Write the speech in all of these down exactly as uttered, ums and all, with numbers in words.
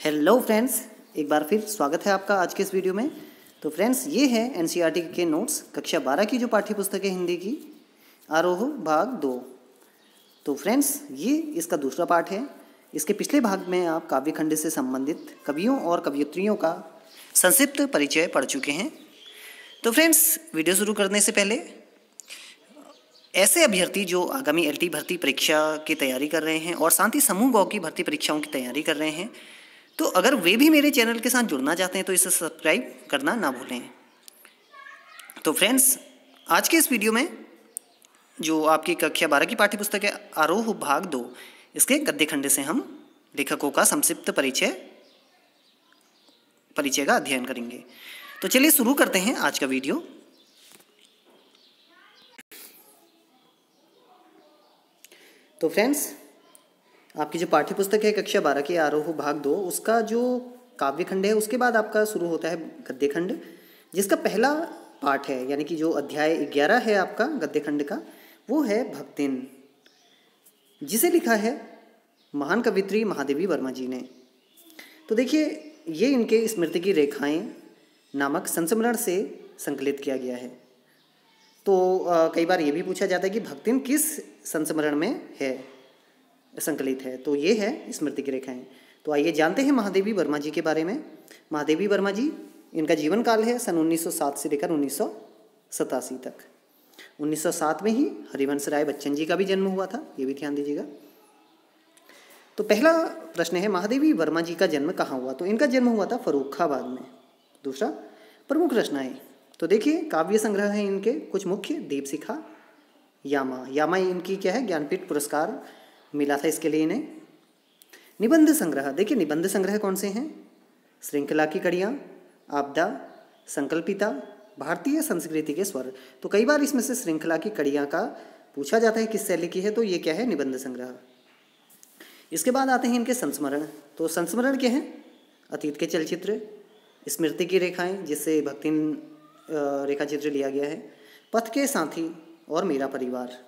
Hello friends, एक बार फिर स्वागत है आपका आज के इस वीडियो में। तो फ्रेंड्स, ये है एनसीईआरटी के नोट्स कक्षा बारह की जो पाठ्य पुस्तक है हिंदी की, आरोह भाग दो। तो फ्रेंड्स, ये इसका दूसरा पार्ट है। इसके पिछले भाग में आप काव्य खंड से संबंधित कवियों और कवयित्रियों का संक्षिप्त परिचय पढ़ चुके हैं। तो फ्रेंड्स, वीडियो शुरू करने से पहले ऐसे अभ्यर्थी जो आगामी एलटी भर्ती परीक्षा की तैयारी कर रहे हैं और साथ ही समूह गौ की भर्ती परीक्षाओं की तैयारी कर रहे हैं, तो अगर वे भी मेरे चैनल के साथ जुड़ना चाहते हैं तो इसे सब्सक्राइब करना ना भूलें। तो फ्रेंड्स, आज के इस वीडियो में जो आपकी कक्षा बारह की पाठ्य पुस्तक है आरोह भाग दो, इसके गद्य खंड से हम लेखकों का संक्षिप्त परिचय परिचय का अध्ययन करेंगे। तो चलिए शुरू करते हैं आज का वीडियो। तो फ्रेंड्स, आपकी जो पाठ्य पुस्तक है कक्षा बारह की आरोह भाग दो, उसका जो काव्य खंड है उसके बाद आपका शुरू होता है गद्य खंड, जिसका पहला पाठ है, यानी कि जो अध्याय ग्यारह है आपका गद्य खंड का, वो है भक्तिन, जिसे लिखा है महान कवित्री महादेवी वर्मा जी ने। तो देखिए, ये इनके स्मृति की रेखाएं नामक संस्मरण से संकलित किया गया है। तो आ, कई बार ये भी पूछा जाता है कि भक्तिन किस संस्मरण में है संकलित है, तो ये है स्मृति की रेखाएं। तो आइए जानते हैं महादेवी वर्मा जी के बारे में। महादेवी वर्मा जी, इनका जीवन काल है सन उन्नीस सौ सात से लेकर उन्नीस सौ सतासी तक। उन्नीस सौ सात में ही हरिवंश राय बच्चन जी का भी जन्म हुआ था, ये भी ध्यान दीजिएगा। तो पहला प्रश्न है, महादेवी वर्मा जी का जन्म कहाँ हुआ? तो इनका जन्म हुआ था फर्रुखाबाद में। दूसरा, प्रमुख रचनाएं। तो देखिए, काव्य संग्रह है इनके कुछ मुख्य, दीपशिखा, यामा। यामा इनकी क्या है, ज्ञानपीठ पुरस्कार मिला था इसके लिए इन्हें। निबंध संग्रह, देखिए निबंध संग्रह कौन से हैं? श्रृंखला की कड़ियाँ, आपदा, संकल्पिता, भारतीय संस्कृति के स्वर। तो कई बार इसमें से श्रृंखला की कड़ियाँ का पूछा जाता है किस शैली की है, तो ये क्या है, निबंध संग्रह। इसके बाद आते हैं इनके संस्मरण। तो संस्मरण क्या हैं? अतीत के चलचित्र, स्मृति की रेखाएं, जिससे भक्तिन रेखा चित्र लिया गया है, पथ के साथी और मेरा परिवार।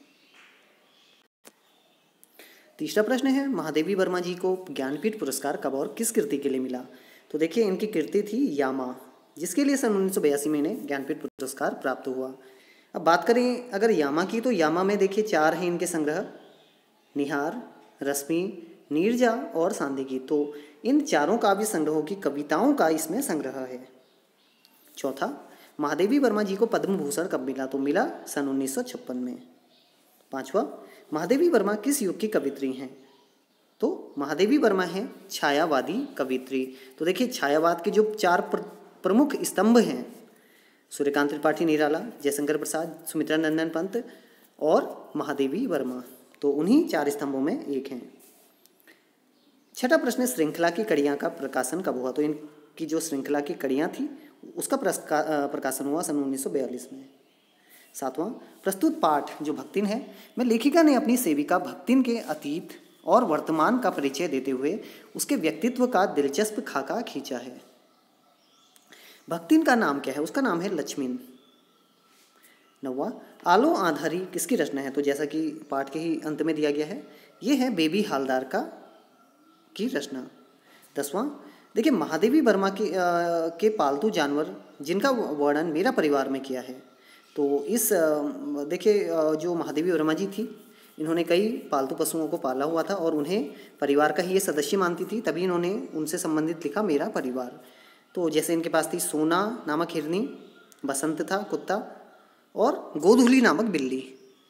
तीसरा प्रश्न है, महादेवी वर्मा जी को ज्ञानपीठ पुरस्कार कब और किस कृति के लिए मिला? तो देखिए, इनकी कृति थी यामा, जिसके लिए सन उन्नीस सौ बयासी में इन्हें ज्ञानपीठ पुरस्कार प्राप्त हुआ। अब बात करें अगर यामा की, तो यामा में देखिए चार हैं इनके संग्रह, निहार, रश्मि, नीरजा और सांदीकी। तो इन चारों काव्य संग्रहों की कविताओं का इसमें संग्रह है। चौथा, महादेवी वर्मा जी को पद्म भूषण कब मिला? तो मिला सन उन्नीस सौ छप्पन में। पांचवा, महादेवी वर्मा किस युग की कवित्री हैं? तो महादेवी वर्मा हैं छायावादी कवित्री। तो देखिए, छायावाद के जो चार प्र, प्रमुख स्तंभ हैं, सूर्यकांत त्रिपाठी निराला, जयशंकर प्रसाद, सुमित्रा नंदन पंत और महादेवी वर्मा, तो उन्हीं चार स्तंभों में एक हैं। छठा प्रश्न, श्रृंखला की कड़ियाँ का प्रकाशन कब हुआ? तो इनकी जो श्रृंखला की कड़ियाँ थी उसका प्रकाशन हुआ सन उन्नीस सौ बयालीस में। सातवां, प्रस्तुत पाठ जो भक्तिन है में लेखिका ने अपनी सेविका भक्तिन के अतीत और वर्तमान का परिचय देते हुए उसके व्यक्तित्व का दिलचस्प खाका खींचा है। भक्तिन का नाम क्या है? उसका नाम है लक्ष्मीन। नौवां, आलो आधारी किसकी रचना है? तो जैसा कि पाठ के ही अंत में दिया गया है, ये है बेबी हालदार का की रचना। दसवां, देखिए महादेवी वर्मा के, आ, के पालतू जानवर जिनका वर्णन मेरा परिवार में किया है। तो इस देखिए, जो महादेवी वर्मा जी थी, इन्होंने कई पालतू पशुओं को पाला हुआ था और उन्हें परिवार का ही ये सदस्य मानती थी, तभी इन्होंने उनसे संबंधित लिखा मेरा परिवार। तो जैसे इनके पास थी सोना नामक हिरनी, बसंत था कुत्ता और गोधूली नामक बिल्ली।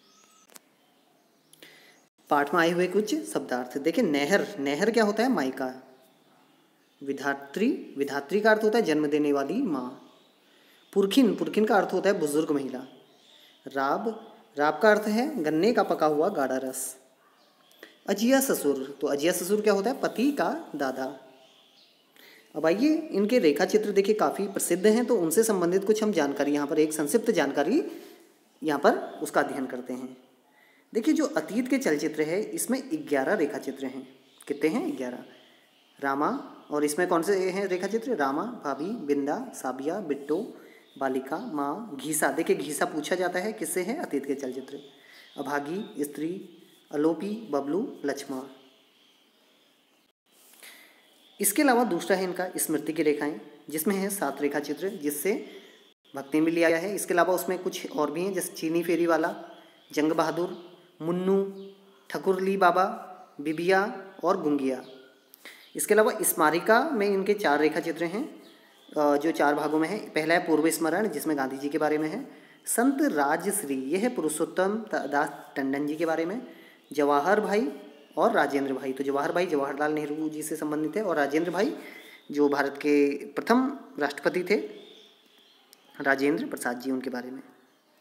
पाठ में आए हुए कुछ शब्दार्थ देखिए। नहर, नहर क्या होता है? मायका। विधात्री, विधात्री का अर्थ होता है जन्म देने वाली माँ। पुरखिन, पुरखिन का अर्थ होता है बुजुर्ग महिला। राब, राब का अर्थ है गन्ने का पका हुआ गाढ़ा रस। अजिया ससुर, तो अजिया ससुर क्या होता है? पति का दादा। अब आइए, इनके रेखा चित्र देखिए काफ़ी प्रसिद्ध हैं, तो उनसे संबंधित कुछ हम जानकारी यहाँ पर, एक संक्षिप्त जानकारी यहाँ पर उसका अध्ययन करते हैं। देखिए, जो अतीत के चलचित्र है इसमें ग्यारह रेखा चित्र हैं। कितने हैं? ग्यारह। रामा, और इसमें कौन से हैं रेखा चित्र? रामा, भाभी, बिंदा, साबिया, बिट्टो, बालिका, माँ, घीसा। देखिए, घीसा पूछा जाता है किससे है? अतीत के चलचित्र। अभागी, स्त्री, अलोपी, बबलू, लक्ष्मा। इसके अलावा दूसरा है इनका स्मृति की रेखाएं, जिसमें है सात रेखा चित्र, जिससे भक्ति में लिया गया है। इसके अलावा उसमें कुछ और भी हैं, जैसे चीनी फेरी वाला, जंग बहादुर, मुन्नू, ठकुरली बाबा, बिबिया और गुंगिया। इसके अलावा स्मारिका में इनके चार रेखा चित्र हैं, जो चार भागों में है। पहला है पूर्व स्मरण, जिसमें गांधी जी के बारे में है। संत राजश्री, यह है पुरुषोत्तम दास टंडन जी के बारे में। जवाहर भाई और राजेंद्र भाई, तो जवाहर भाई जवाहरलाल नेहरू जी से संबंधित है, और राजेंद्र भाई जो भारत के प्रथम राष्ट्रपति थे, राजेंद्र प्रसाद जी, उनके बारे में।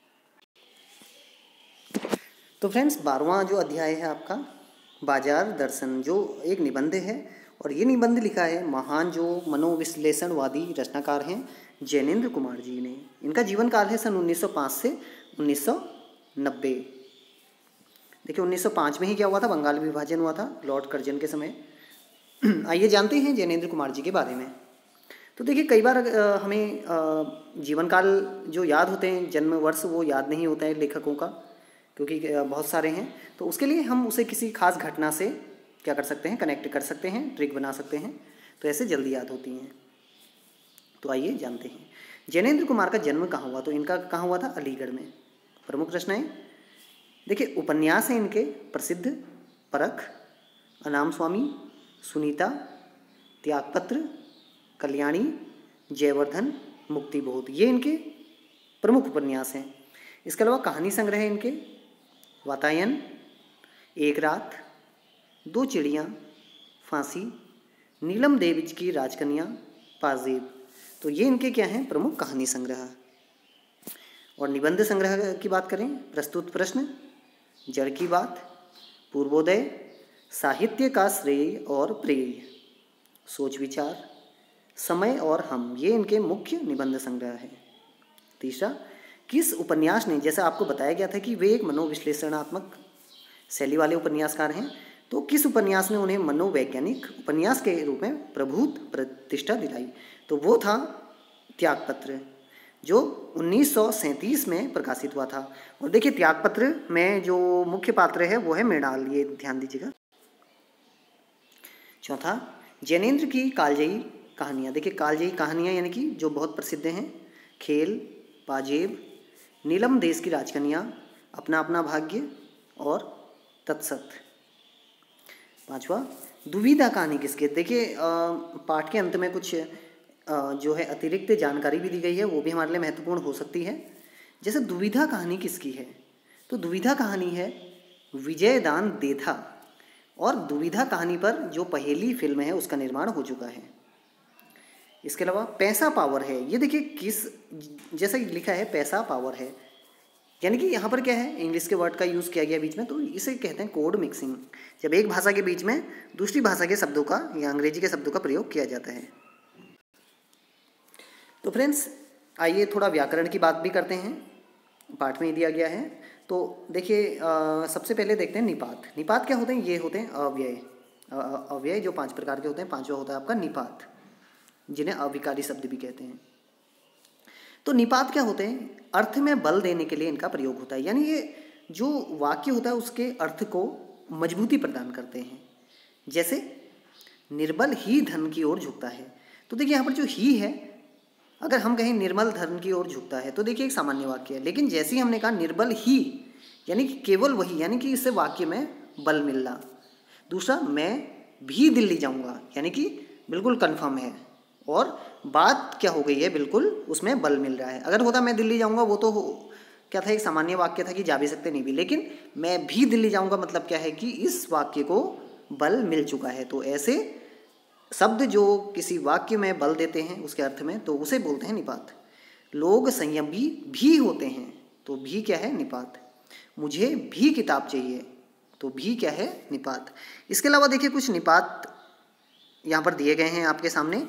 तो फ्रेंड्स, बारहवां जो अध्याय है आपका बाजार दर्शन, जो एक निबंध है, और ये निबंध लिखा है महान जो मनोविश्लेषणवादी रचनाकार हैं जैनेन्द्र कुमार जी ने। इनका जीवन काल है सन उन्नीस सौ पाँच से उन्नीस सौ नब्बे। देखिए उन्नीस सौ पाँच में ही क्या हुआ था, बंगाल विभाजन हुआ था लॉर्ड कर्जन के समय। आइए जानते हैं जैनेन्द्र कुमार जी के बारे में। तो देखिए कई बार आ, हमें आ, जीवन काल जो याद होते हैं, जन्म वर्ष वो याद नहीं होता है लेखकों का, क्योंकि बहुत सारे हैं। तो उसके लिए हम उसे किसी खास घटना से क्या कर सकते हैं, कनेक्ट कर सकते हैं, ट्रिक बना सकते हैं, तो ऐसे जल्दी याद होती हैं। तो आइए जानते हैं जैनेन्द्र कुमार का जन्म कहाँ हुआ। तो इनका कहाँ हुआ था, अलीगढ़ में। प्रमुख रचनाएं देखिए, उपन्यास हैं इनके प्रसिद्ध, परख, अनाम स्वामी, सुनीता, त्यागपत्र, कल्याणी, जयवर्धन, मुक्तिबोध, ये इनके प्रमुख उपन्यास हैं। इसके अलावा कहानी संग्रह है इनके वातायन, एक रात, दो चिड़ियाँ, फांसी, नीलम देवी की राजकन्या, पाजेब, तो ये इनके क्या हैं, प्रमुख कहानी संग्रह। और निबंध संग्रह की बात करें, प्रस्तुत प्रश्न, जड़ की बात, पूर्वोदय, साहित्य का श्रेय और प्रेय, सोच विचार, समय और हम, ये इनके मुख्य निबंध संग्रह है। तीसरा, किस उपन्यास ने, जैसा आपको बताया गया था कि वे एक मनोविश्लेषणात्मक शैली वाले उपन्यासकार हैं, तो किस उपन्यास ने उन्हें मनोवैज्ञानिक उपन्यास के रूप में प्रभुत प्रतिष्ठा दिलाई, तो वो था त्यागपत्र, जो उन्नीस सौ सैंतीस में प्रकाशित हुआ था। और देखिए त्यागपत्र में जो मुख्य पात्र है वो है मृणाल, ये ध्यान दीजिएगा। चौथा, जैनेन्द्र की कालजयी कहानियाँ। देखिए कालजयी कहानियाँ यानी कि जो बहुत प्रसिद्ध हैं, खेल, पाजेब, नीलम देश की राजकन्या, अपना अपना भाग्य और तत्सत। पांचवा, दुविधा कहानी किसकी। देखिए पाठ के अंत में कुछ आ, जो है अतिरिक्त जानकारी भी दी गई है, वो भी हमारे लिए महत्वपूर्ण हो सकती है। जैसे दुविधा कहानी किसकी है, तो दुविधा कहानी है विजयदान देथा, और दुविधा कहानी पर जो पहली फिल्म है उसका निर्माण हो चुका है। इसके अलावा पैसा पावर है, ये देखिए किस, जैसा लिखा है पैसा पावर है, यानी कि यहाँ पर क्या है, इंग्लिश के वर्ड का यूज़ किया गया बीच में, तो इसे कहते हैं कोड मिक्सिंग, जब एक भाषा के बीच में दूसरी भाषा के शब्दों का या अंग्रेजी के शब्दों का प्रयोग किया जाता है। तो फ्रेंड्स आइए थोड़ा व्याकरण की बात भी करते हैं, पाठ में ही दिया गया है। तो देखिए सबसे पहले देखते हैं निपात। निपात क्या होते हैं, ये होते हैं अव्यय। अव्यय जो पांच प्रकार के होते हैं, पांचवा होता है आपका निपात, जिन्हें अविकारी शब्द भी कहते हैं। तो निपात क्या होते हैं, अर्थ में बल देने के लिए इनका प्रयोग होता है, यानी ये जो वाक्य होता है उसके अर्थ को मजबूती प्रदान करते हैं। जैसे निर्बल ही धन की ओर झुकता है, तो देखिए यहाँ पर जो ही है, अगर हम कहें निर्मल धन की ओर झुकता है तो देखिए एक सामान्य वाक्य है, लेकिन जैसे ही हमने कहा निर्बल ही, यानी कि केवल वही, यानी कि इससे वाक्य में बल मिलना। दूसरा, मैं भी दिल्ली जाऊंगा, यानी कि बिल्कुल कंफर्म है, और बात क्या हो गई है, बिल्कुल उसमें बल मिल रहा है। अगर होता मैं दिल्ली जाऊंगा, वो तो क्या था, एक सामान्य वाक्य था कि जा भी सकते नहीं भी, लेकिन मैं भी दिल्ली जाऊंगा मतलब क्या है कि इस वाक्य को बल मिल चुका है। तो ऐसे शब्द जो किसी वाक्य में बल देते हैं उसके अर्थ में, तो उसे बोलते हैं निपात। लोग संयमी भी होते हैं, तो भी क्या है, निपात। मुझे भी किताब चाहिए, तो भी क्या है, निपात। इसके अलावा देखिए कुछ निपात यहाँ पर दिए गए हैं आपके सामने,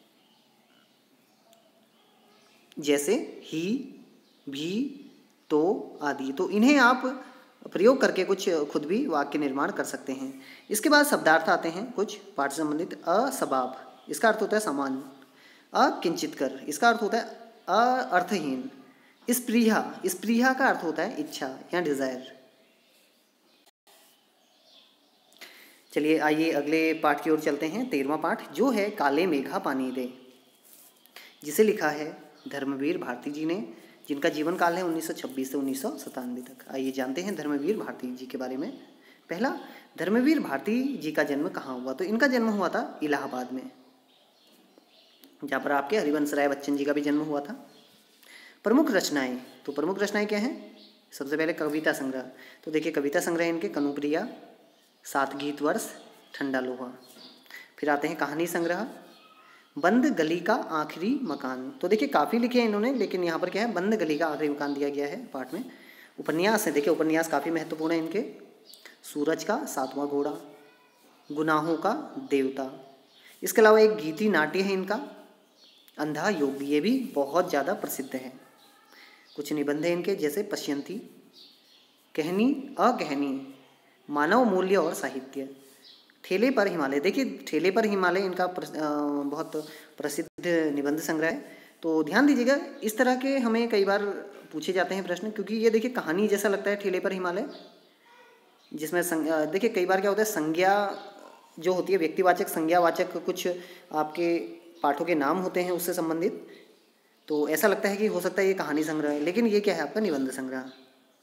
जैसे ही, भी, तो आदि। तो इन्हें आप प्रयोग करके कुछ खुद भी वाक्य निर्माण कर सकते हैं। इसके बाद शब्दार्थ आते हैं कुछ पाठ से संबंधित। असबाब, इसका अर्थ होता है समान। अकिंचितकर, इसका अर्थ होता है अर्थहीन। स्पृहा, स्पृहा का अर्थ होता है इच्छा या डिजायर। चलिए आइए अगले पाठ की ओर चलते हैं। तेरहवां पाठ जो है काले मेघा पानी दे, जिसे लिखा है धर्मवीर भारती जी ने, जिनका जीवन काल है उन्नीस सौ छब्बीस से उन्नीस सौ सतानवे तक। आइए जानते हैं धर्मवीर भारती जी के बारे में। पहला, धर्मवीर भारती जी का जन्म कहाँ हुआ? तो इनका जन्म हुआ था इलाहाबाद में, जहाँ पर आपके हरिवंश राय बच्चन जी का भी जन्म हुआ था। प्रमुख रचनाएं, तो प्रमुख रचनाएं क्या हैं? सबसे पहले कविता संग्रह, तो देखिए कविता संग्रह इनके कनुप्रिया, सात गीत वर्ष, ठंडा लोहा। फिर आते हैं कहानी संग्रह, बंद गली का आखिरी मकान, तो देखिए काफ़ी लिखे हैं इन्होंने, लेकिन यहाँ पर क्या है, बंद गली का आखिरी मकान दिया गया है पाठ में। उपन्यास है, देखिए उपन्यास काफ़ी महत्वपूर्ण है इनके, सूरज का सातवां घोड़ा, गुनाहों का देवता। इसके अलावा एक गीति नाट्य है इनका अंधा योग, ये भी बहुत ज़्यादा प्रसिद्ध है। कुछ निबंध हैं इनके जैसे पश्यंती, कहनी अकहनी, मानव मूल्य और साहित्य, ठेले पर हिमालय। देखिए ठेले पर हिमालय इनका प्रस, आ, बहुत प्रसिद्ध निबंध संग्रह है। तो ध्यान दीजिएगा, इस तरह के हमें कई बार पूछे जाते हैं प्रश्न, क्योंकि ये देखिए कहानी जैसा लगता है ठेले पर हिमालय, जिसमें देखिए कई बार क्या होता है, संज्ञा जो होती है व्यक्तिवाचक संज्ञावाचक कुछ आपके पाठों के नाम होते हैं उससे संबंधित, तो ऐसा लगता है कि हो सकता है ये कहानी संग्रह है, लेकिन ये क्या है आपका निबंध संग्रह।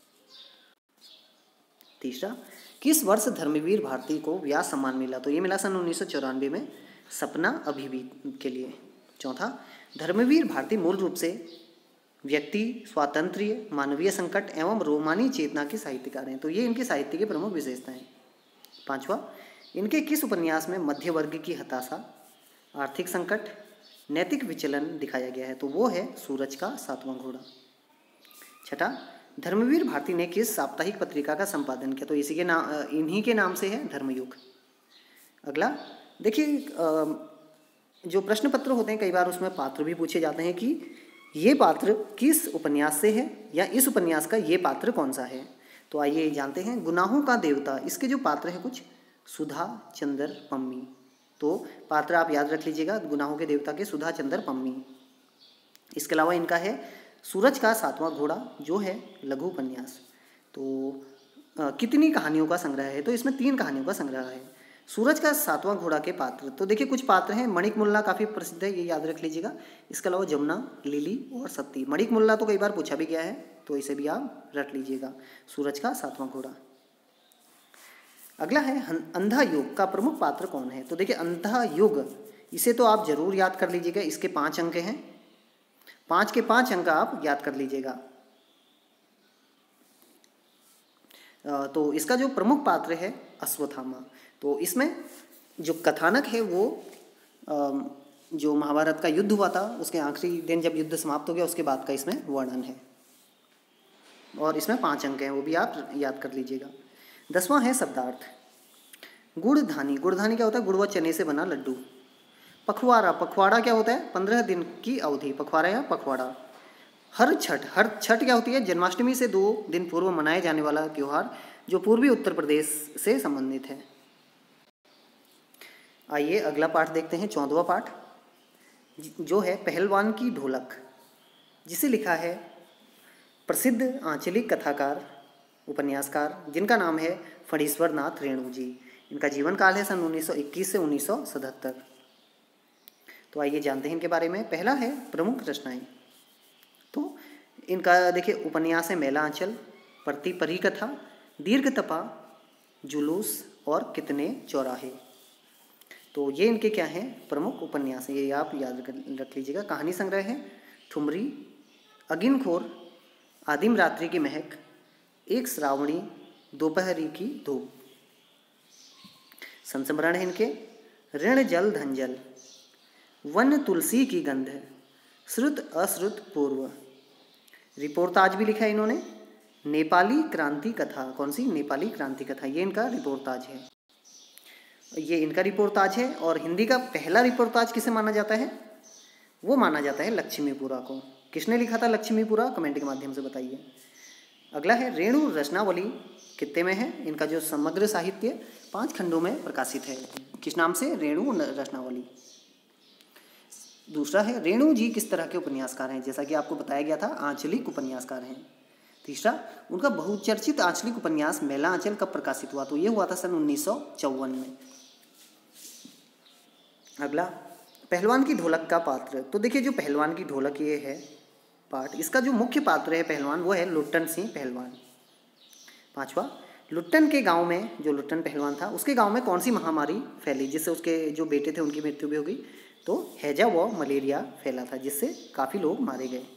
तीसरा, किस वर्ष धर्मवीर भारती को व्यास सम्मान मिला? तो ये मिला सन उन्नीस सौ चौरानवे में सपना अभिवीत के लिए। चौथा, धर्मवीर भारती मूल रूप से व्यक्ति स्वातंत्र्य, मानवीय संकट एवं रोमानी चेतना के साहित्यकार हैं, तो ये इनके साहित्य की प्रमुख विशेषताएं। पांचवा, इनके किस उपन्यास में मध्य वर्ग की हताशा, आर्थिक संकट, नैतिक विचलन दिखाया गया है? तो वो है सूरज का सातवां घोड़ा। छठा, धर्मवीर भारती ने किस साप्ताहिक पत्रिका का संपादन किया? तो इसी के नाम, इन्हीं के नाम से है धर्मयुग। अगला देखिए, जो प्रश्न पत्र होते हैं कई बार उसमें पात्र भी पूछे जाते हैं कि ये पात्र किस उपन्यास से है या इस उपन्यास का ये पात्र कौन सा है। तो आइए जानते हैं। गुनाहों का देवता, इसके जो पात्र हैं कुछ सुधा चंद्र पम्मी, तो पात्र आप याद रख लीजिएगा, गुनाहों के देवता के सुधा चंद्र पम्मी। इसके अलावा इनका है सूरज का सातवां घोड़ा, जो है लघु उपन्यास। तो आ, कितनी कहानियों का संग्रह है? तो इसमें तीन कहानियों का संग्रह है। सूरज का सातवां घोड़ा के पात्र, तो देखिए कुछ पात्र हैं, मणिक मुल्ला काफ़ी प्रसिद्ध है, ये याद रख लीजिएगा। इसके अलावा जमुना, लिली और सत्ती। मणिक मुल्ला तो कई बार पूछा भी गया है, तो इसे भी आप रख लीजिएगा। सूरज का सातवां घोड़ा। अगला है अंधा युग का प्रमुख पात्र कौन है? तो देखिए अंधा युग, इसे तो आप जरूर याद कर लीजिएगा, इसके पांच अंक हैं, पांच के पांच अंक आप याद कर लीजिएगा। तो इसका जो प्रमुख पात्र है अश्वत्थामा, तो इसमें जो कथानक है वो जो महाभारत का युद्ध हुआ था उसके आखिरी दिन जब युद्ध समाप्त हो गया उसके बाद का इसमें वर्णन है, और इसमें पांच अंक हैं, वो भी आप याद कर लीजिएगा। दसवां है शब्दार्थ। गुड़धानी, गुड़धानी क्या होता है? गुड़ व चने से बना लड्डू। पखवाड़ा, पखवाड़ा क्या होता है? पंद्रह दिन की अवधि, पखवाड़ा या पखवाड़ा। हर छठ, हर छठ क्या होती है? जन्माष्टमी से दो दिन पूर्व मनाए जाने वाला त्यौहार, जो पूर्वी उत्तर प्रदेश से संबंधित है। आइए अगला पाठ देखते हैं, चौदहवां पाठ, जो है पहलवान की ढोलक, जिसे लिखा है प्रसिद्ध आंचलिक कथाकार उपन्यासकार जिनका नाम है फणीश्वर नाथ रेणु जी। इनका जीवन काल है सन उन्नीस सौ इक्कीस से उन्नीस सौ सतहत्तर। तो आइए जानते हैं इनके बारे में। पहला है प्रमुख रचनाएं, तो इनका देखिए उपन्यास है मेला आंचल, प्रति परिकथा, दीर्घ तपा, जुलूस और कितने चौराहे। तो ये इनके क्या हैं? प्रमुख उपन्यास हैं, ये आप याद रख लीजिएगा। कहानी संग्रह है ठुमरी, अगिनखोर, आदिम रात्रि की महक, एक श्रावणी, दोपहरी की धूप। संस्मरण है इनके ऋण जल धंजल, वन तुलसी की गंध, श्रुत अश्रुत पूर्व। रिपोर्टाज भी लिखा है इन्होंने, नेपाली क्रांति कथा। कौन सी? नेपाली क्रांति कथा, ये इनका रिपोर्टाज है, ये इनका रिपोर्टाज है। और हिंदी का पहला रिपोर्टाज किसे माना जाता है? वो माना जाता है लक्ष्मीपुरा को। किसने लिखा था लक्ष्मीपुरा? कमेंट के माध्यम से बताइए। अगला है रेणु रचनावली, कितने में है? इनका जो समग्र साहित्य पांच खंडों में प्रकाशित है। किस नाम से? रेणु रचनावली। दूसरा है रेणु जी किस तरह के उपन्यासकार हैं? जैसा कि आपको बताया गया था, आंचलिक उपन्यासकार हैं। तीसरा, उनका बहुचर्चित आंचलिक उपन्यास मैला आंचल कब प्रकाशित हुआ? तो ये हुआ था सन उन्नीस सौ चौवन में। अगला, पहलवान की ढोलक का पात्र। तो देखिए जो पहलवान की ढोलक ये है पाठ, इसका जो मुख्य पात्र है पहलवान वो है लुट्टन सिंह पहलवान। पांचवा, लुट्टन के गांव में, जो लुट्टन पहलवान था उसके गांव में कौन सी महामारी फैली जिससे उसके जो बेटे थे उनकी मृत्यु भी हो गई? तो हैजा व मलेरिया फैला था जिससे काफ़ी लोग मारे गए।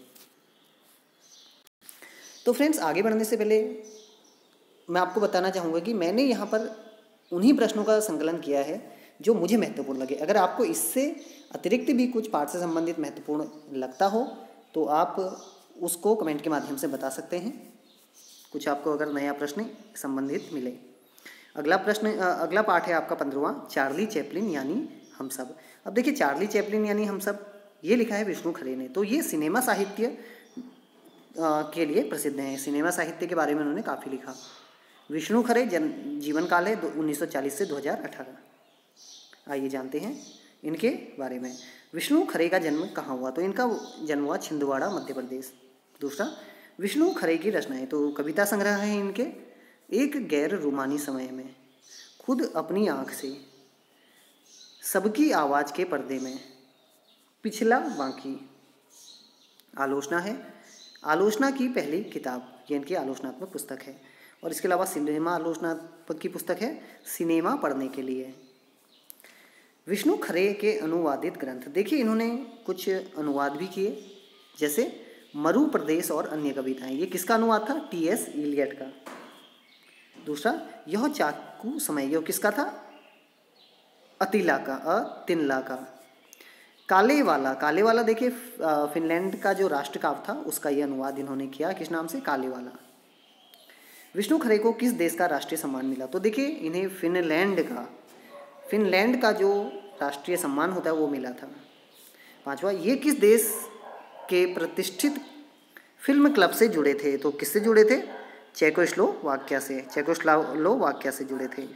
तो फ्रेंड्स, आगे बढ़ने से पहले मैं आपको बताना चाहूँगा कि मैंने यहाँ पर उन्हीं प्रश्नों का संकलन किया है जो मुझे महत्वपूर्ण लगे। अगर आपको इससे अतिरिक्त भी कुछ पाठ से संबंधित महत्वपूर्ण लगता हो तो आप उसको कमेंट के माध्यम से बता सकते हैं, कुछ आपको अगर नया प्रश्न संबंधित मिले। अगला प्रश्न अगला पाठ है आपका पंद्रहवां, चार्ली चैपलिन यानी हम सब। अब देखिए चार्ली चैपलिन यानी हम सब ये लिखा है विष्णु खरे ने। तो ये सिनेमा साहित्य के लिए प्रसिद्ध हैं, सिनेमा साहित्य के बारे में उन्होंने काफ़ी लिखा। विष्णु खरे जन जीवन काल है उन्नीस सौ चालीस से दो हज़ार अठारह। आइए जानते हैं इनके बारे में। विष्णु खरे का जन्म कहाँ हुआ? तो इनका जन्म हुआ छिंदवाड़ा मध्य प्रदेश। दूसरा, विष्णु खरे की रचनाएं। तो कविता संग्रह है इनके, एक गैर रूमानी समय में, खुद अपनी आँख से, सबकी आवाज़ के पर्दे में, पिछला बाकी, आलोचना है, आलोचना की पहली किताब, ये इनकी आलोचनात्मक पुस्तक है। और इसके अलावा सिनेमा आलोचनात्मक की पुस्तक है सिनेमा पढ़ने के लिए। विष्णु खरे के अनुवादित ग्रंथ, देखिए इन्होंने कुछ अनुवाद भी किए, जैसे मरु प्रदेश और अन्य कविताएं। ये किसका अनुवाद था? टी एस इलियट का। दूसरा, यह चाकू समय, यह किसका था? अतिला का, अतिनला का। काले वाला, काले वाला देखिए फिनलैंड का जो राष्ट्रकाव्य था उसका ये अनुवाद इन्होंने किया, किस नाम से? काले वाला। विष्णु खरे को किस देश का राष्ट्रीय सम्मान मिला? तो देखिए इन्हें फिनलैंड का फिनलैंड का जो राष्ट्रीय सम्मान होता है वो मिला था। पांचवा, ये किस देश के प्रतिष्ठित फिल्म क्लब से जुड़े थे? तो किससे जुड़े थे? चेकोस्लोवाकिया से, चेकोस्लोवाकिया से जुड़े थे।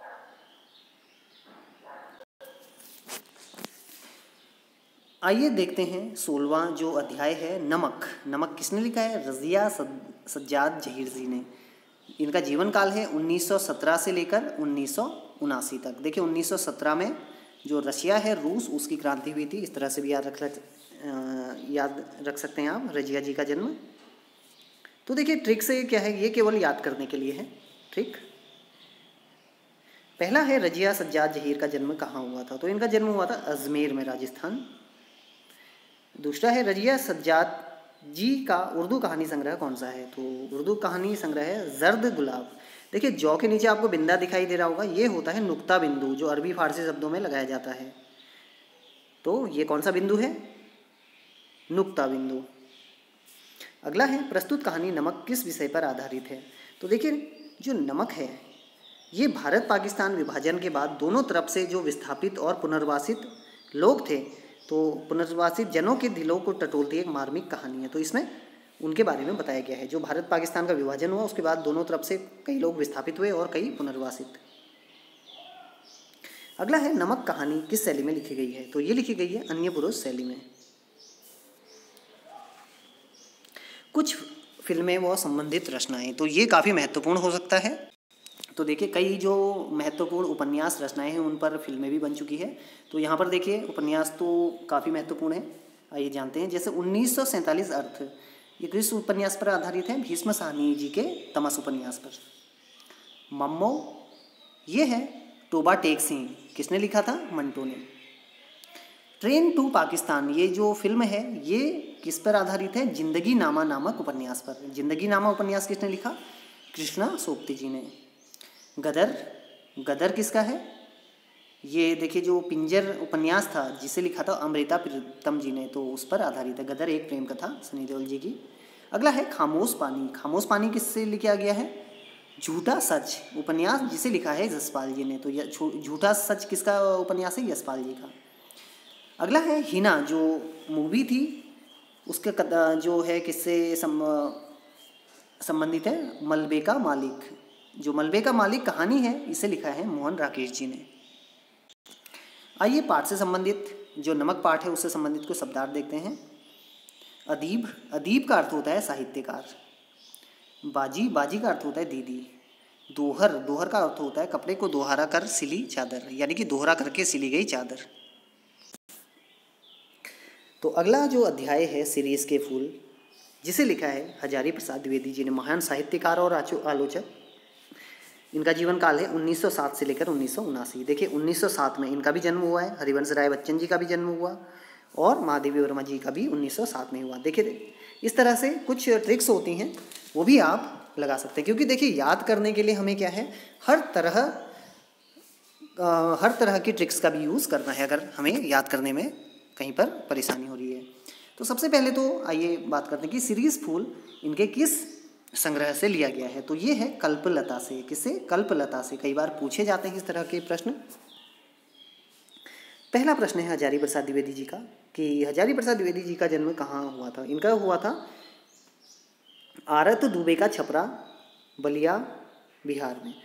आइए देखते हैं सोलहवां जो अध्याय है नमक। नमक किसने लिखा है? रज़िया सज्जाद जहीर जी ने। इनका जीवन काल है उन्नीस सौ सत्रह से लेकर उन्नीस सौ उनासी तक। देखिए उन्नीस सौ सत्रह में जो रशिया है, रूस, उसकी क्रांति हुई थी। इस तरह से भी याद रख याद रख सकते हैं आप रजिया जी का जन्म। तो देखिए ट्रिक से क्या है, ये केवल याद करने के लिए है ट्रिक। पहला है रजिया सज्जाद जहीर का जन्म कहाँ हुआ था? तो इनका जन्म हुआ था अजमेर में, राजस्थान। दूसरा है रजिया सज्जाद जी का उर्दू कहानी संग्रह कौन सा है? तो उर्दू कहानी संग्रह है जर्द गुलाब। देखिए जौ के नीचे आपको बिंदा दिखाई दे रहा होगा, ये होता है नुक्ता बिंदु, जो अरबी फारसी शब्दों में लगाया जाता है। तो ये कौन सा बिंदु है? नुक्ता बिंदु। अगला है प्रस्तुत कहानी नमक किस विषय पर आधारित है? तो देखिए जो नमक है ये भारत पाकिस्तान विभाजन के बाद दोनों तरफ से जो विस्थापित और पुनर्वासित लोग थे, तो पुनर्वासित जनों के दिलों को टटोलती एक मार्मिक कहानी है। तो इसमें उनके बारे में बताया गया है। जो भारत पाकिस्तान का विभाजन हुआ उसके बाद दोनों तरफ से कई लोग विस्थापित हुए और कई पुनर्वासित। अगला है नमक कहानी किस शैली में लिखी गई है? तो ये लिखी गई है अन्य पुरुष शैली में। कुछ फिल्में व संबंधित रचनाएं, तो ये काफ़ी महत्वपूर्ण हो सकता है। तो देखिए कई जो महत्वपूर्ण उपन्यास रचनाएं हैं उन पर फिल्में भी बन चुकी है। तो यहाँ पर देखिए उपन्यास तो काफ़ी महत्वपूर्ण है, आइए जानते हैं। जैसे उन्नीस सौ सैंतालीस अर्थ, ये किस उपन्यास पर आधारित है? भीष्म साहनी जी के तमस उपन्यास पर। मम्मो, ये है टोबा टेक सिंह, किसने लिखा था? मंटो ने। ट्रेन टू पाकिस्तान, ये जो फिल्म है ये किस पर आधारित है? जिंदगी नामा नामक उपन्यास पर। जिंदगी नामा उपन्यास किसने लिखा? कृष्णा सोप्ती जी ने। गदर, गदर किसका है? ये देखिए जो पिंजर उपन्यास था जिसे लिखा था अमृता प्रीतम जी ने, तो उस पर आधारित है। गदर एक प्रेम कथा सनी देओल जी की। अगला है खामोश पानी। खामोश पानी किससे लिखा गया है? झूठा सच उपन्यास जिसे लिखा है यशपाल जी ने। तो झूठा सच किसका उपन्यास है? यशपाल जी का। अगला है हिना, जो मूवी थी उसके जो है किससे संबंधित है? मलबे का मालिक। जो मलबे का मालिक कहानी है इसे लिखा है मोहन राकेश जी ने। आइए पाठ से संबंधित जो नमक पाठ है उससे संबंधित कुछ शब्दार्थ देखते हैं। अदीब, अदीब का अर्थ होता है साहित्यकार। बाजी, बाजी का अर्थ होता है दीदी। दोहर, दोहर का अर्थ होता है कपड़े को दोहरा कर सिली चादर, यानी कि दोहरा करके सिली गई चादर। तो अगला जो अध्याय है सीरीज के फूल, जिसे लिखा है हजारी प्रसाद द्विवेदी जी ने, महान साहित्यकार और आलोचक। इनका जीवन काल है उन्नीस सौ सात से लेकर उन्नीस सौ उनासी। देखिए उन्नीस सौ सात में इनका भी जन्म हुआ है, हरिवंश राय बच्चन जी का भी जन्म हुआ और महादेवी वर्मा जी का भी उन्नीस सौ सात में हुआ। देखिए इस तरह से कुछ ट्रिक्स होती हैं, वो भी आप लगा सकते हैं, क्योंकि देखिए याद करने के लिए हमें क्या है, हर तरह आ, हर तरह की ट्रिक्स का भी यूज़ करना है अगर हमें याद करने में कहीं पर परेशानी हो रही है। तो सबसे पहले तो आइए बात करते हैं कि सीरीज फूल इनके किस संग्रह से लिया गया है। तो ये है कल्पलता से। किससे? कल्पलता से। कई बार पूछे जाते हैं इस तरह के प्रश्न। पहला प्रश्न है हजारी प्रसाद द्विवेदी जी का, कि हजारी प्रसाद द्विवेदी जी का जन्म कहाँ हुआ था। इनका हुआ था आरत दुबे का छपरा, बलिया, बिहार में।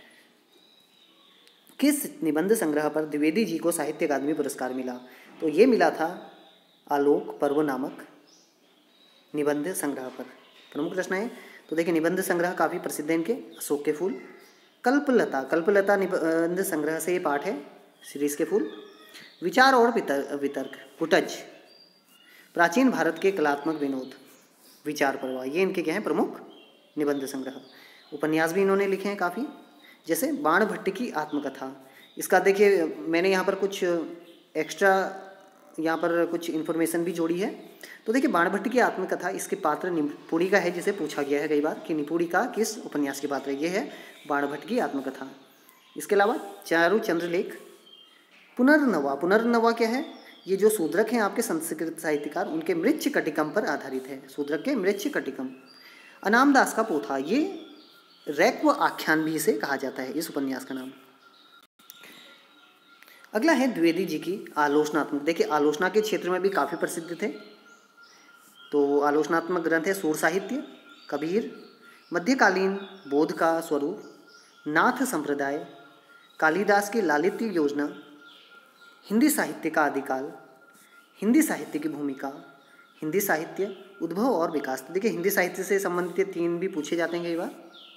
किस निबंध संग्रह पर द्विवेदी जी को साहित्य अकादमी पुरस्कार मिला। तो ये मिला था आलोक पर्व नामक निबंध संग्रह पर। प्रमुख रचना है, तो देखिए निबंध संग्रह काफ़ी प्रसिद्ध है इनके, अशोक के फूल। कल्पलता, कल्पलता निबंध संग्रह से ये पाठ है सीरीज के फूल। विचार और वितर्क, कुटज। प्राचीन भारत के कलात्मक विनोद, विचार प्रवाह, ये इनके क्या हैं प्रमुख निबंध संग्रह। उपन्यास भी इन्होंने लिखे हैं काफ़ी, जैसे बाण भट्ट की आत्मकथा। इसका देखिए मैंने यहाँ पर कुछ एक्स्ट्रा यहाँ पर कुछ इन्फॉर्मेशन भी जोड़ी है। तो देखिए बाण भट्ट की आत्मकथा, इसके पात्र निपुणिका है, जिसे पूछा गया है कई बार कि निपुणिका किस उपन्यास के पात्र है। ये है बाण भट्ट की आत्मकथा। इसके अलावा चारु चंद्रलेख, पुनर्नवा। पुनर्नवा क्या है, ये जो शूद्रक हैं आपके संस्कृत साहित्यकार, उनके मृच्छ कटिकम पर आधारित है। शूद्रक के मृच्छ कटिकम। अनामदास का पोथा, ये रैक्व आख्यान भी इसे कहा जाता है, इस उपन्यास का नाम। अगला है द्विवेदी जी की आलोचनात्मक। देखिए आलोचना के क्षेत्र में भी काफ़ी प्रसिद्ध थे। तो आलोचनात्मक ग्रंथ है सूर साहित्य, कबीर, मध्यकालीन बोध का स्वरूप, नाथ संप्रदाय, कालिदास की लालित्य योजना, हिंदी साहित्य का आदिकाल, हिंदी साहित्य की भूमिका, हिंदी साहित्य, उद्भव और विकास। तो देखिए हिंदी साहित्य से संबंधित तीन भी पूछे जाते हैं कई बार।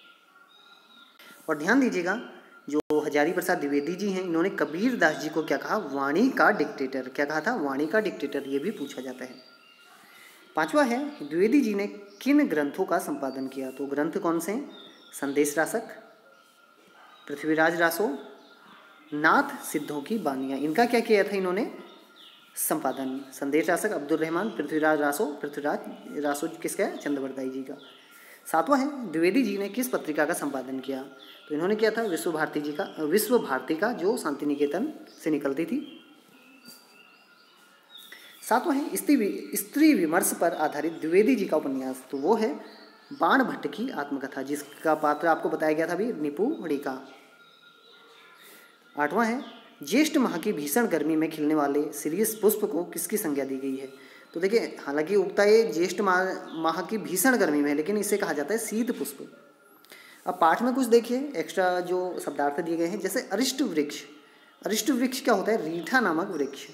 और ध्यान दीजिएगा जो हजारी प्रसाद द्विवेदी जी हैं, इन्होंने कबीर दास जी को क्या कहा, वाणी का डिक्टेटर। क्या कहा था, वाणी का डिक्टेटर। ये भी पूछा जाता है। पांचवा है द्विवेदी जी ने किन ग्रंथों का संपादन किया। तो ग्रंथ कौन से हैं, संदेश रासक, पृथ्वीराज रासो, नाथ सिद्धों की बानियाँ। इनका क्या किया था इन्होंने संपादन। संदेश रासक अब्दुल रहमान, पृथ्वीराज रासो, पृथ्वीराज रासो किसका है, चंद्रवरदाई जी का। सातवां है द्विवेदी जी ने किस पत्रिका का संपादन किया। तो इन्होंने किया था विश्व भारती जी का, विश्व भारती का, जो शांति निकेतन से निकलती थी। सातवां है स्त्री स्त्री विमर्श पर आधारित द्विवेदी जी का उपन्यास। तो वो है बाण भट्ट की आत्मकथा, जिसका पात्र आपको बताया गया था अभी, निपुणिका। आठवां है ज्येष्ठ माह की भीषण गर्मी में खिलने वाले सीरीज पुष्प को किसकी संज्ञा दी गई है। तो देखिए हालांकि उगता है ज्येष्ठ माह माह की भीषण गर्मी में, लेकिन इसे कहा जाता है शीत पुष्प। अब पाठ में कुछ देखिए एक्स्ट्रा जो शब्दार्थ दिए गए हैं, जैसे अरिष्ट वृक्ष। अरिष्ट वृक्ष क्या होता है, रीठा नामक वृक्ष।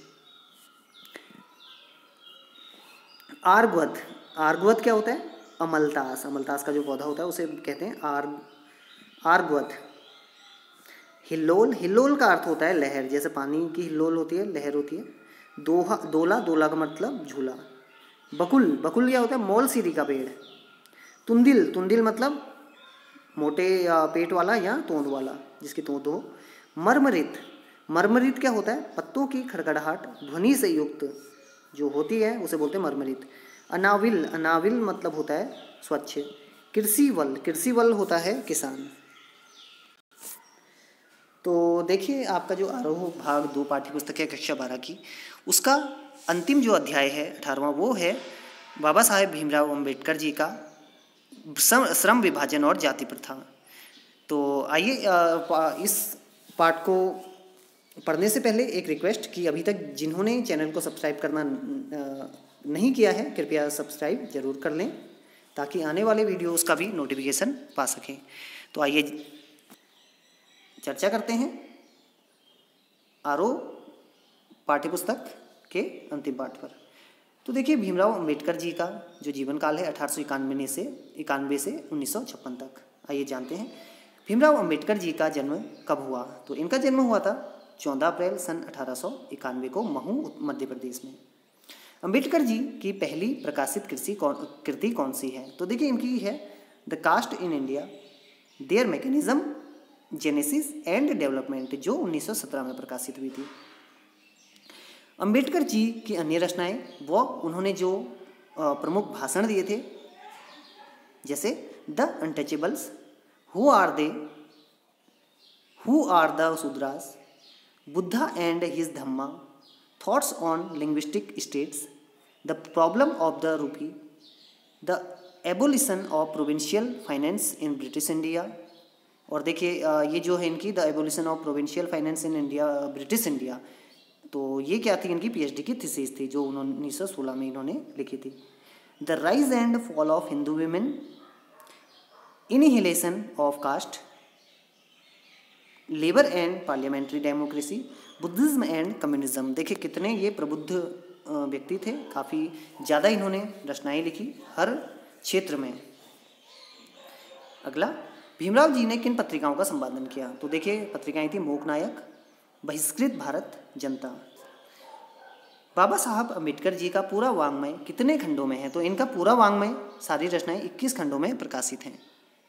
आर्गवत, आर्गवत क्या होता है, अमलतास। अमलतास का जो पौधा होता है उसे कहते हैं आर्ग आर्गवत। हिल्लोल, हिल्लोल का अर्थ होता है लहर, जैसे पानी की हिल्लोल होती है, लहर होती है। दोहा, दोला, दोला का मतलब झूला। बकुल, बकुल क्या होता है, मोल सीरी का पेड़। तुंदिल, तुंदिल मतलब मोटे या पेट वाला या तोंद वाला, जिसकी तोंद हो। मर्मरित, मर्मरित क्या होता है, पत्तों की खड़खड़ाहट ध्वनि से युक्त जो होती है उसे बोलते हैं मर्मरित। अनाविल, अनाविल मतलब होता है स्वच्छ। कृषिवल, कृषिवल होता है किसान। तो देखिए आपका जो आरोह भाग दो पाठ्य पुस्तक है कक्षा बारह की, उसका अंतिम जो अध्याय है अठारहवां, वो है बाबा साहेब भीमराव अम्बेडकर जी का श्रम विभाजन और जाति प्रथा। तो आइए इस पाठ को पढ़ने से पहले एक रिक्वेस्ट कि अभी तक जिन्होंने चैनल को सब्सक्राइब करना नहीं किया है, कृपया सब्सक्राइब जरूर कर लें, ताकि आने वाले वीडियोस का भी नोटिफिकेशन पा सकें। तो आइए चर्चा करते हैं आरोह पाठ्यपुस्तक के अंतिम पाठ पर। तो देखिए भीमराव अंबेडकर जी का जो जीवन काल है अठारह सौ इक्यानवे से इक्यानवे से उन्नीस सौ छप्पन तक। आइए जानते हैं भीमराव अंबेडकर जी का जन्म कब हुआ। तो इनका जन्म हुआ था चौदह अप्रैल सन अठारह सौ इक्यानवे को महू मध्य प्रदेश में। अंबेडकर जी की पहली प्रकाशित कृषि कृति कौन सी है। तो देखिए इनकी है the caste in India, their mechanism, genesis and development, जो उन्नीस सौ सत्रह में प्रकाशित हुई थी। अंबेडकर जी की अन्य रचनाएं वो उन्होंने जो प्रमुख भाषण दिए थे, जैसे the untouchables, who are they, who are the Shudras, Buddha and his Dhamma, thoughts on linguistic states, the problem of the rupee, the abolition of provincial finance in British India. और देखिए ये जो है इनकी the abolition of provincial finance in India British India, तो ये क्या थी, इनकी पीएचडी की थीसिस थी जो उन्नीस सौ सोलह में इन्होंने लिखी थी। The rise and fall of Hindu women, annihilation of caste, labour and parliamentary democracy, Buddhism and communism. देखिए कितने ये प्रबुद्ध व्यक्ति थे, काफ़ी ज़्यादा इन्होंने रचनाएं लिखी हर क्षेत्र में। अगला, भीमराव जी ने किन पत्रिकाओं का संपादन किया। तो देखिए पत्रिकाएं थी मोकनायक, बहिष्कृत भारत, जनता। बाबा साहब अम्बेडकर जी का पूरा वाङ्मय कितने खंडों में है। तो इनका पूरा वाङ्मय सारी रचनाएं इक्कीस खंडों में प्रकाशित हैं।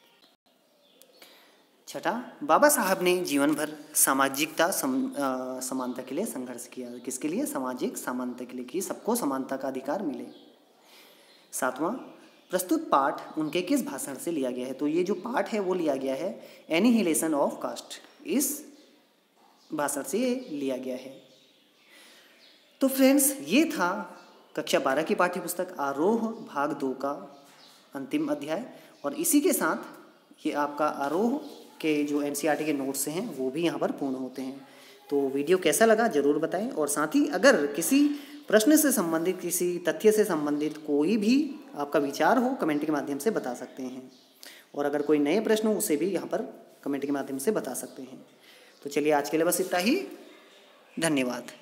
छठा, बाबा साहब ने जीवन भर सामाजिकता सम, आ, समानता के लिए संघर्ष किया। किसके लिए? सामाजिक समानता के लिए, कि सबको समानता का अधिकार मिले। सातवां, प्रस्तुत पाठ उनके किस भाषण से लिया गया है। तो ये जो पाठ है वो लिया गया है एनिहिलेशन ऑफ कास्ट, इस भाषण से लिया गया है। तो फ्रेंड्स ये था कक्षा बारह की पाठ्यपुस्तक आरोह भाग दो का अंतिम अध्याय, और इसी के साथ ये आपका आरोह के जो एनसीईआरटी के नोट्स हैं वो भी यहाँ पर पूर्ण होते हैं। तो वीडियो कैसा लगा ज़रूर बताएं, और साथ ही अगर किसी प्रश्न से संबंधित, किसी तथ्य से संबंधित कोई भी आपका विचार हो कमेंट के माध्यम से बता सकते हैं, और अगर कोई नए प्रश्न हो उसे भी यहाँ पर कमेंट के माध्यम से बता सकते हैं। तो चलिए आज के लिए बस इतना ही, धन्यवाद।